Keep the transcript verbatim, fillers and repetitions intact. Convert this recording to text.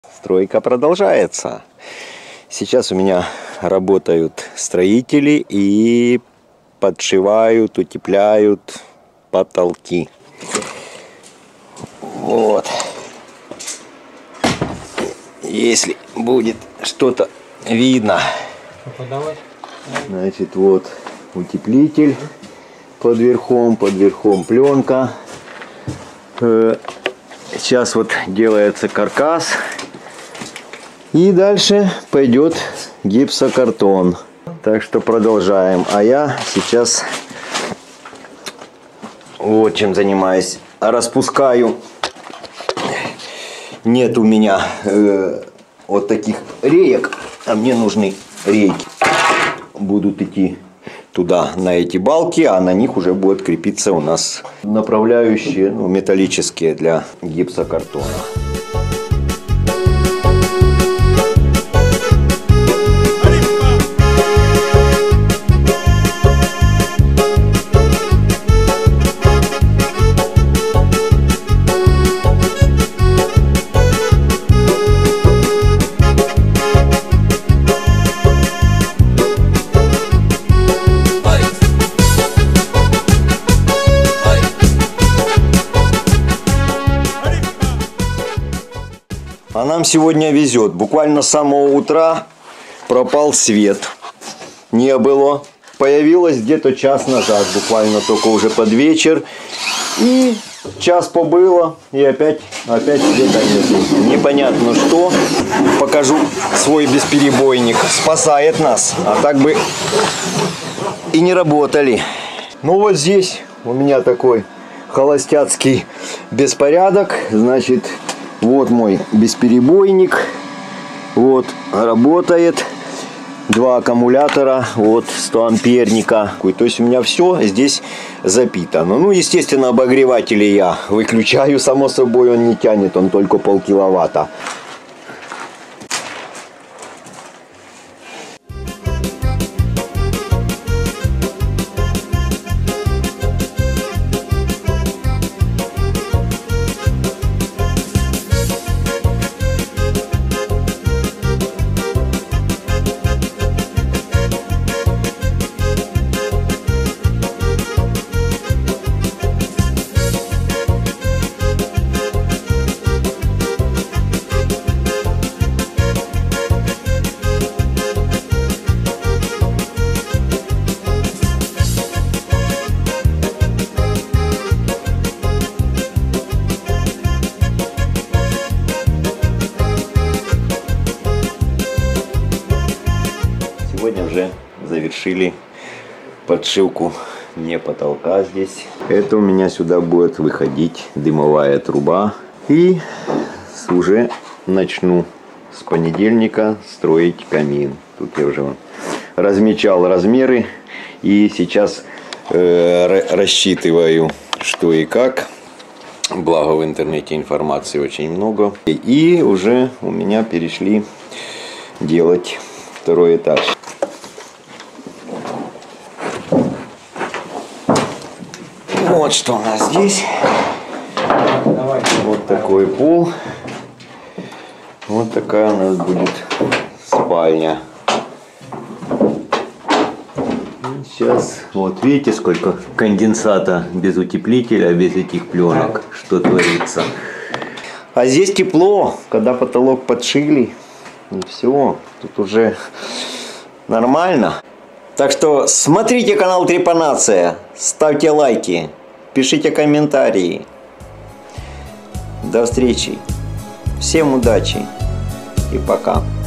Стройка продолжается. Сейчас у меня работают строители и подшивают, утепляют потолки. Вот. Если будет что-то видно. Значит, вот утеплитель под верхом, под верхом пленка. Сейчас вот делается каркас. И дальше пойдет гипсокартон. Так что продолжаем. А я сейчас вот чем занимаюсь. Распускаю. Нет у меня э, вот таких реек. А мне нужны рейки. Будут идти туда, на эти балки, а на них уже будет крепиться у нас направляющие, ну, металлические для гипсокартона. А нам сегодня везет. Буквально с самого утра пропал свет. Не было. Появилось где-то час назад. Буквально только уже под вечер. И час побыло. И опять, опять света нет. Непонятно что. Покажу свой бесперебойник. Спасает нас. А так бы и не работали. Ну вот здесь у меня такой холостяцкий беспорядок. Значит... Вот мой бесперебойник, вот работает, два аккумулятора, вот сто амперника, то есть у меня все здесь запитано. Ну, естественно, обогреватели я выключаю, само собой, он не тянет, он только полкиловатта. Сегодня уже завершили подшивку не потолка здесь. Это у меня сюда будет выходить дымовая труба. И уже начну с понедельника строить камин. Тут я уже размечал размеры. И сейчас э, рассчитываю, что и как. Благо в интернете информации очень много. И уже у меня перешли делать второй этаж. Вот что у нас здесь. Вот такой пол. Вот такая у нас будет спальня. Сейчас, вот видите, сколько конденсата без утеплителя, без этих пленок, что творится. А здесь тепло, когда потолок подшили. И все, тут уже нормально. Так что смотрите канал Трепанация, ставьте лайки, пишите комментарии. До встречи. Всем удачи и пока.